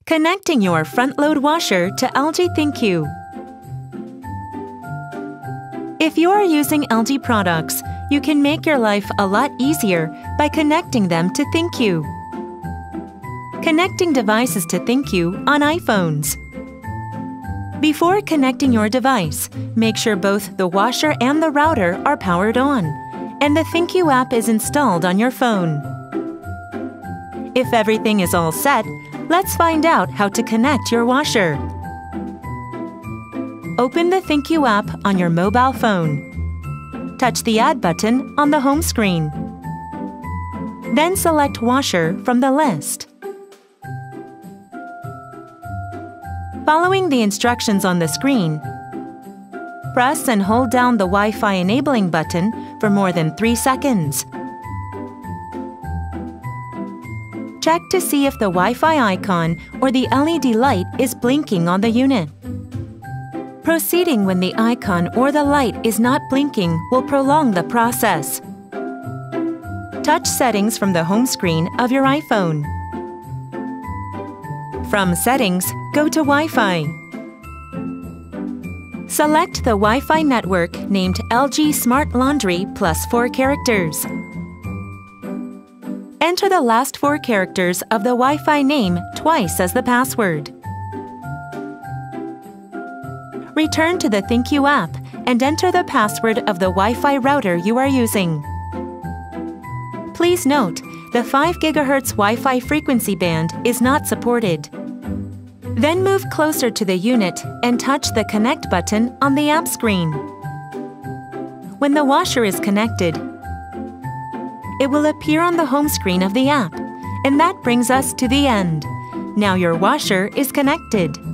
Connecting your front-load washer to LG ThinQ. If you are using LG products, you can make your life a lot easier by connecting them to ThinQ. Connecting devices to ThinQ on iPhones. Before connecting your device, make sure both the washer and the router are powered on, and the ThinQ app is installed on your phone. If everything is all set, let's find out how to connect your washer. Open the ThinQ app on your mobile phone. Touch the Add button on the home screen. Then select Washer from the list. Following the instructions on the screen, press and hold down the Wi-Fi enabling button for more than 3 seconds. Check to see if the Wi-Fi icon or the LED light is blinking on the unit. Proceeding when the icon or the light is not blinking will prolong the process. Touch Settings from the home screen of your iPhone. From Settings, go to Wi-Fi. Select the Wi-Fi network named LG Smart Laundry plus 4 characters. Enter the last 4 characters of the Wi-Fi name twice as the password. Return to the ThinQ app and enter the password of the Wi-Fi router you are using. Please note, the 5 GHz Wi-Fi frequency band is not supported. Then move closer to the unit and touch the Connect button on the app screen. When the washer is connected, it will appear on the home screen of the app, and that brings us to the end. Now your washer is connected.